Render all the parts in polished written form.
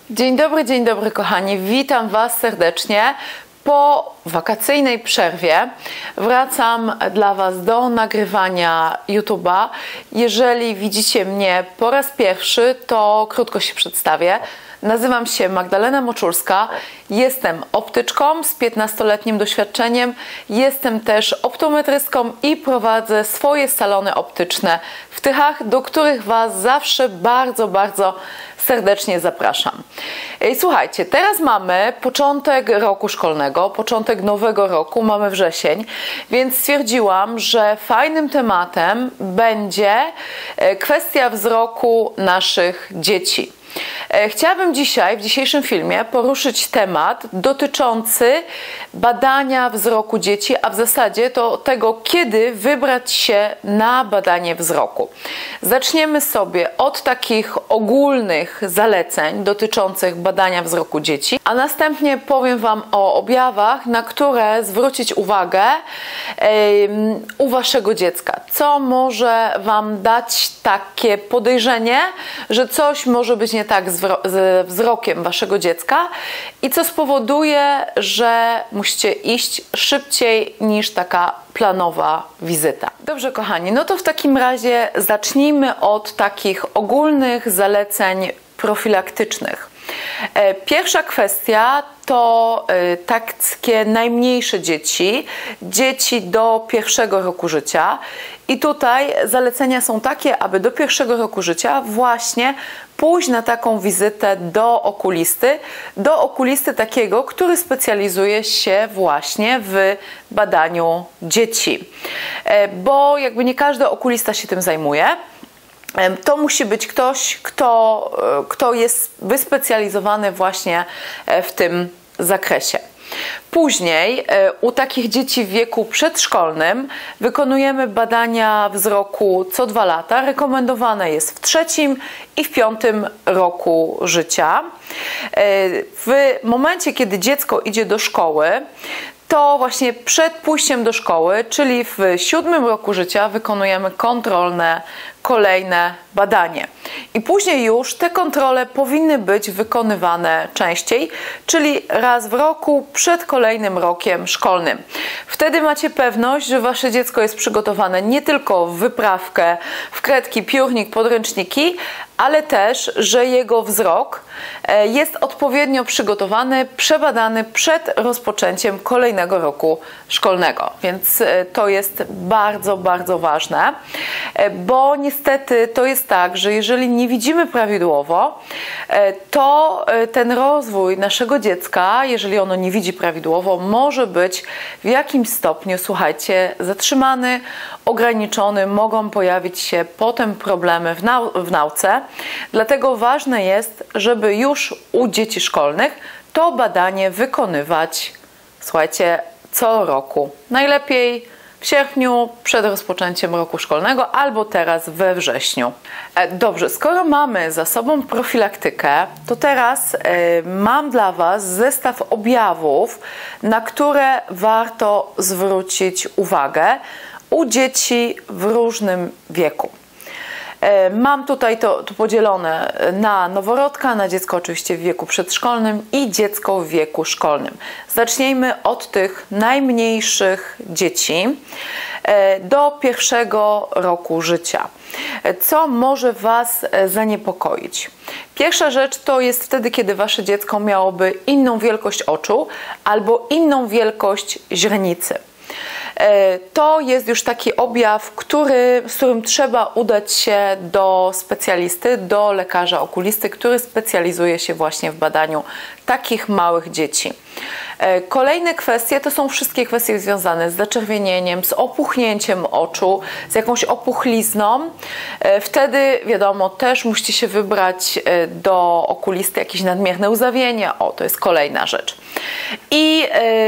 Dzień dobry kochani, witam Was serdecznie. Po wakacyjnej przerwie wracam dla Was do nagrywania YouTube'a. Jeżeli widzicie mnie po raz pierwszy, to krótko się przedstawię. Nazywam się Magdalena Moczulska, jestem optyczką z 15-letnim doświadczeniem, jestem też optometrystką i prowadzę swoje salony optyczne w Tychach, do których Was zawsze bardzo serdecznie zapraszam. Słuchajcie, teraz mamy początek roku szkolnego, początek nowego roku, mamy wrzesień, więc stwierdziłam, że fajnym tematem będzie kwestia wzroku naszych dzieci. Chciałabym dzisiaj, w dzisiejszym filmie, poruszyć temat dotyczący badania wzroku dzieci, a w zasadzie to tego, kiedy wybrać się na badanie wzroku. Zaczniemy sobie od takich ogólnych zaleceń dotyczących badania wzroku dzieci, a następnie powiem Wam o objawach, na które zwrócić uwagę u Waszego dziecka. Co może Wam dać takie podejrzenie, że coś może być nie tak z wzrokiem Waszego dziecka i co spowoduje, że musicie iść szybciej niż taka planowa wizyta. Dobrze kochani, no to w takim razie zacznijmy od takich ogólnych zaleceń profilaktycznych. Pierwsza kwestia to takie najmniejsze dzieci, dzieci do 1. roku życia. I tutaj zalecenia są takie, aby do 1. roku życia właśnie pójść na taką wizytę do okulisty takiego, który specjalizuje się właśnie w badaniu dzieci. Bo jakby nie każdy okulista się tym zajmuje. To musi być ktoś, kto jest wyspecjalizowany właśnie w tym zakresie. Później u takich dzieci w wieku przedszkolnym wykonujemy badania wzroku co 2 lata. Rekomendowane jest w 3. i w 5. roku życia. W momencie, kiedy dziecko idzie do szkoły, to właśnie przed pójściem do szkoły, czyli w 7. roku życia, wykonujemy kontrolne, kolejne badanie. I później już te kontrole powinny być wykonywane częściej, czyli raz w roku przed kolejnym rokiem szkolnym. Wtedy macie pewność, że Wasze dziecko jest przygotowane nie tylko w wyprawkę, w kredki, piórnik, podręczniki, ale też, że jego wzrok jest odpowiednio przygotowany, przebadany przed rozpoczęciem kolejnego roku szkolnego. Więc to jest bardzo ważne, bo niestety to jest tak, że jeżeli nie widzimy prawidłowo, to ten rozwój naszego dziecka, jeżeli ono nie widzi prawidłowo, może być w jakimś stopniu, słuchajcie, zatrzymany, ograniczony, mogą pojawić się potem problemy w nauce. Dlatego ważne jest, żeby już u dzieci szkolnych to badanie wykonywać, słuchajcie, co roku. Najlepiej w sierpniu przed rozpoczęciem roku szkolnego albo teraz we wrześniu. Dobrze, skoro mamy za sobą profilaktykę, to teraz mam dla Was zestaw objawów, na które warto zwrócić uwagę u dzieci w różnym wieku. Mam tutaj to podzielone na noworodka, na dziecko oczywiście w wieku przedszkolnym i dziecko w wieku szkolnym. Zacznijmy od tych najmniejszych dzieci do 1. roku życia. Co może Was zaniepokoić? Pierwsza rzecz to jest wtedy, kiedy Wasze dziecko miałoby inną wielkość oczu albo inną wielkość źrenicy. To jest już taki objaw, z którym trzeba udać się do specjalisty, do lekarza okulisty, który specjalizuje się właśnie w badaniu takich małych dzieci. Kolejne kwestie to są wszystkie kwestie związane z zaczerwienieniem, z opuchnięciem oczu, z jakąś opuchlizną. Wtedy, wiadomo, też musicie się wybrać do okulisty, jakieś nadmierne łzawienie. To jest kolejna rzecz. I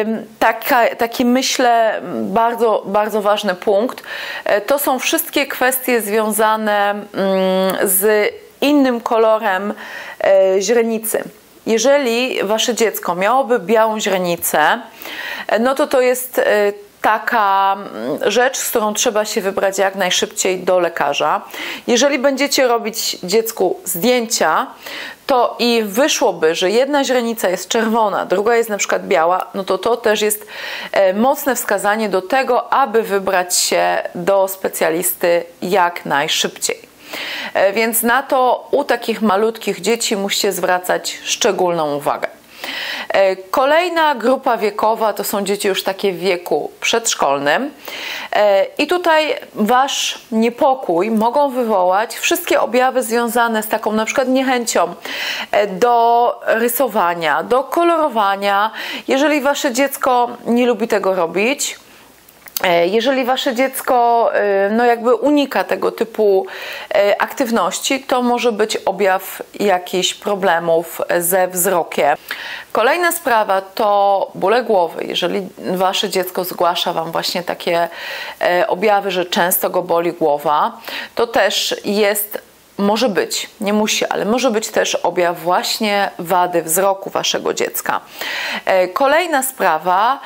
taki myślę bardzo ważny punkt to są wszystkie kwestie związane z innym kolorem źrenicy. Jeżeli Wasze dziecko miałoby białą źrenicę, no to jest taka rzecz, z którą trzeba się wybrać jak najszybciej do lekarza. Jeżeli będziecie robić dziecku zdjęcia, to i wyszłoby, że jedna źrenica jest czerwona, druga jest na przykład biała, no to też jest mocne wskazanie do tego, aby wybrać się do specjalisty jak najszybciej. Więc na to u takich malutkich dzieci musicie zwracać szczególną uwagę. Kolejna grupa wiekowa to są dzieci już takie w wieku przedszkolnym i tutaj wasz niepokój mogą wywołać wszystkie objawy związane z taką na przykład niechęcią do rysowania, do kolorowania. Jeżeli wasze dziecko nie lubi tego robić, jeżeli wasze dziecko no jakby unika tego typu aktywności, to może być objaw jakichś problemów ze wzrokiem. Kolejna sprawa to bóle głowy. Jeżeli wasze dziecko zgłasza wam właśnie takie objawy, że często go boli głowa, to też jest, może być, nie musi, ale może być też objaw właśnie wady wzroku waszego dziecka. Kolejna sprawa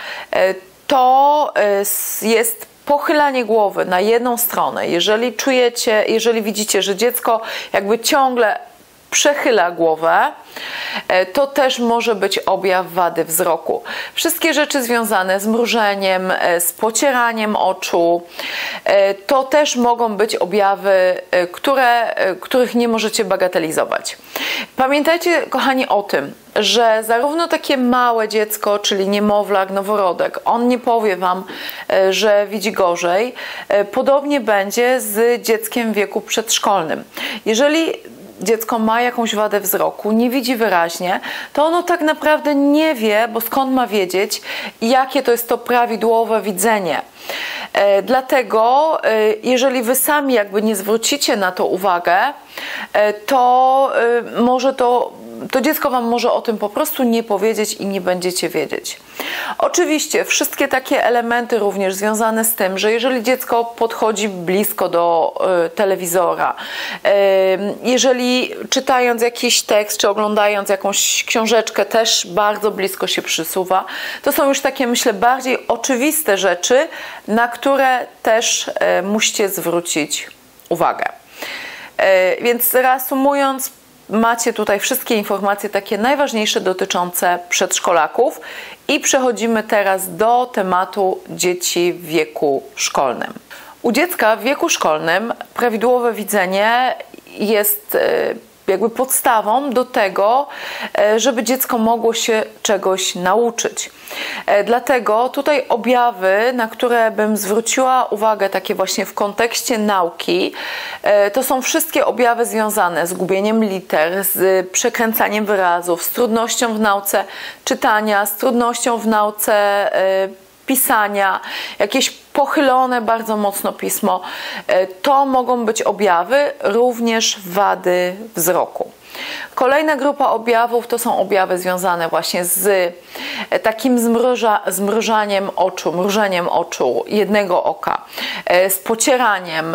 to jest pochylanie głowy na jedną stronę. Jeżeli widzicie, że dziecko jakby ciągle przechyla głowę, to też może być objaw wady wzroku. Wszystkie rzeczy związane z mrużeniem, z pocieraniem oczu, to też mogą być objawy, których nie możecie bagatelizować. Pamiętajcie, kochani, o tym, że zarówno takie małe dziecko, czyli niemowlak, noworodek, on nie powie wam, że widzi gorzej. Podobnie będzie z dzieckiem w wieku przedszkolnym. Jeżeli dziecko ma jakąś wadę wzroku, nie widzi wyraźnie, to ono tak naprawdę nie wie, bo skąd ma wiedzieć, jakie to jest to prawidłowe widzenie. Dlatego, jeżeli wy sami jakby nie zwrócicie na to uwagę, to może to dziecko wam może o tym po prostu nie powiedzieć i nie będziecie wiedzieć. Oczywiście wszystkie takie elementy również związane z tym, że jeżeli dziecko podchodzi blisko do telewizora, jeżeli czytając jakiś tekst czy oglądając jakąś książeczkę też bardzo blisko się przysuwa, to są już takie, myślę, bardziej oczywiste rzeczy, na które też musicie zwrócić uwagę. Więc reasumując, macie tutaj wszystkie informacje takie najważniejsze dotyczące przedszkolaków i przechodzimy teraz do tematu dzieci w wieku szkolnym. U dziecka w wieku szkolnym prawidłowe widzenie jest jakby podstawą do tego, żeby dziecko mogło się czegoś nauczyć. Dlatego tutaj objawy, na które bym zwróciła uwagę takie właśnie w kontekście nauki, to są wszystkie objawy związane z gubieniem liter, z przekręcaniem wyrazów, z trudnością w nauce czytania, z trudnością w nauce pisania, jakieś pochylone bardzo mocno pismo. To mogą być objawy również wady wzroku. Kolejna grupa objawów to są objawy związane właśnie z takim zmrużaniem oczu, mrużeniem oczu jednego oka, z pocieraniem.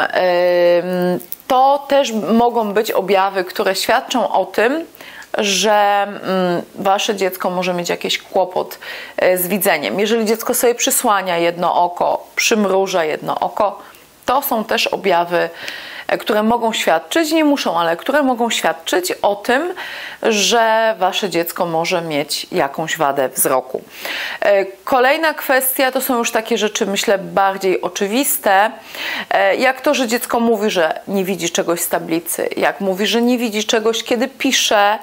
To też mogą być objawy, które świadczą o tym, że wasze dziecko może mieć jakiś kłopot z widzeniem. Jeżeli dziecko sobie przysłania jedno oko, przymruża jedno oko, to są też objawy, które mogą świadczyć, nie muszą, ale które mogą świadczyć o tym, że wasze dziecko może mieć jakąś wadę wzroku. Kolejna kwestia to są już takie rzeczy, myślę, bardziej oczywiste, jak to, że dziecko mówi, że nie widzi czegoś z tablicy, jak mówi, że nie widzi czegoś, kiedy pisze,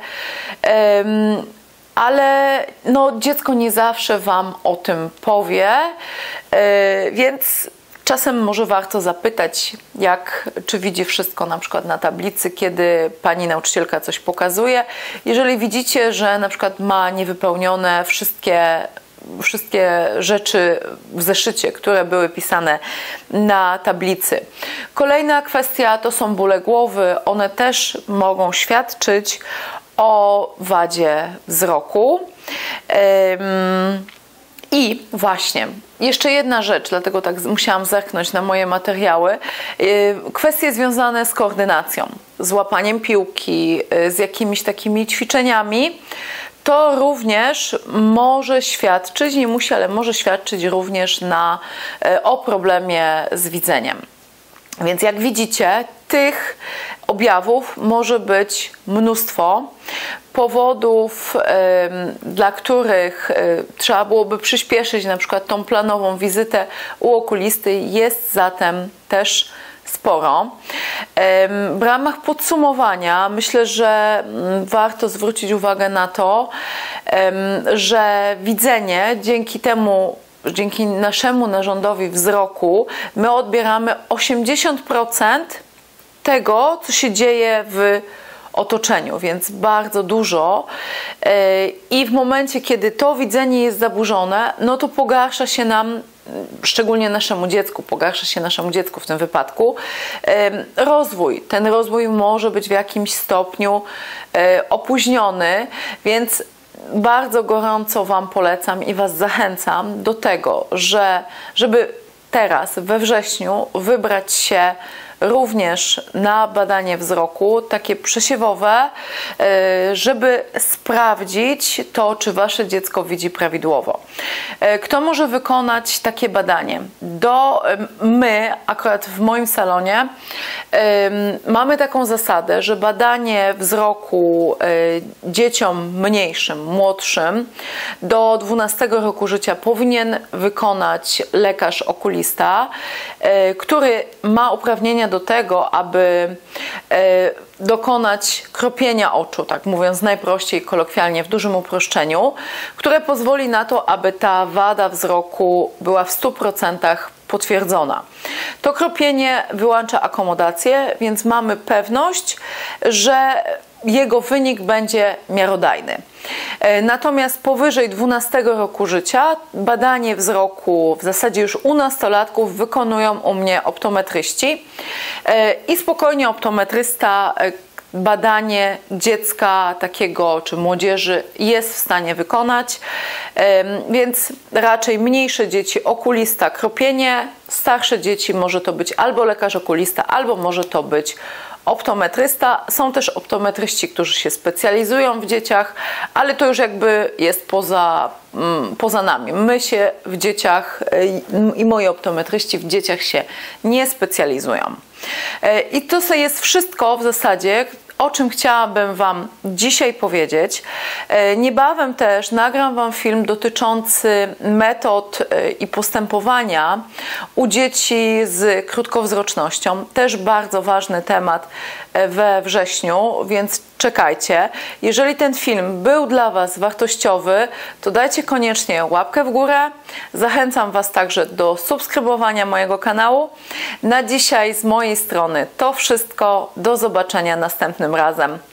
ale no, dziecko nie zawsze wam o tym powie, więc czasem może warto zapytać, czy widzi wszystko na przykład na tablicy, kiedy pani nauczycielka coś pokazuje. Jeżeli widzicie, że na przykład ma niewypełnione wszystkie rzeczy w zeszycie, które były pisane na tablicy. Kolejna kwestia to są bóle głowy. One też mogą świadczyć o wadzie wzroku. I właśnie, jeszcze jedna rzecz, dlatego tak musiałam zerknąć na moje materiały. Kwestie związane z koordynacją, z łapaniem piłki, z jakimiś takimi ćwiczeniami. to również może świadczyć, nie musi, ale może świadczyć również o problemie z widzeniem. Więc jak widzicie, tych objawów może być mnóstwo. Powodów, dla których trzeba byłoby przyspieszyć na przykład tą planową wizytę u okulisty, jest zatem też sporo. W ramach podsumowania myślę, że warto zwrócić uwagę na to, że widzenie dzięki naszemu narządowi wzroku my odbieramy 80% tego, co się dzieje w otoczeniu, więc bardzo dużo i w momencie, kiedy to widzenie jest zaburzone, no to pogarsza się nam, szczególnie naszemu dziecku w tym wypadku, rozwój. Ten rozwój może być w jakimś stopniu opóźniony, więc bardzo gorąco Wam polecam i Was zachęcam do tego, żeby teraz we wrześniu wybrać się również na badanie wzroku, takie przesiewowe, żeby sprawdzić to, czy Wasze dziecko widzi prawidłowo. Kto może wykonać takie badanie? My, akurat w moim salonie, mamy taką zasadę, że badanie wzroku dzieciom mniejszym, młodszym, do 12 roku życia powinien wykonać lekarz okulista, który ma uprawnienia do tego, aby dokonać kropienia oczu, tak mówiąc najprościej, kolokwialnie, w dużym uproszczeniu, które pozwoli na to, aby ta wada wzroku była w 100% potwierdzona. To kropienie wyłącza akomodację, więc mamy pewność, że jego wynik będzie miarodajny. Natomiast powyżej 12 roku życia badanie wzroku w zasadzie już u nastolatków wykonują u mnie optometryści i spokojnie optometrysta badanie dziecka takiego czy młodzieży jest w stanie wykonać, więc raczej mniejsze dzieci okulista, kropienie, starsze dzieci może to być albo lekarz okulista, albo może to być optometrysta. Są też optometryści, którzy się specjalizują w dzieciach, ale to już jakby jest poza nami. My się w dzieciach i moi optometryści w dzieciach się nie specjalizują. I to jest wszystko w zasadzie, o czym chciałabym Wam dzisiaj powiedzieć. Niebawem też nagram Wam film dotyczący metod i postępowania u dzieci z krótkowzrocznością. Też bardzo ważny temat we wrześniu, więc czekajcie. Jeżeli ten film był dla Was wartościowy, to dajcie koniecznie łapkę w górę. Zachęcam Was także do subskrybowania mojego kanału. Na dzisiaj z mojej strony to wszystko. Do zobaczenia następnym razem.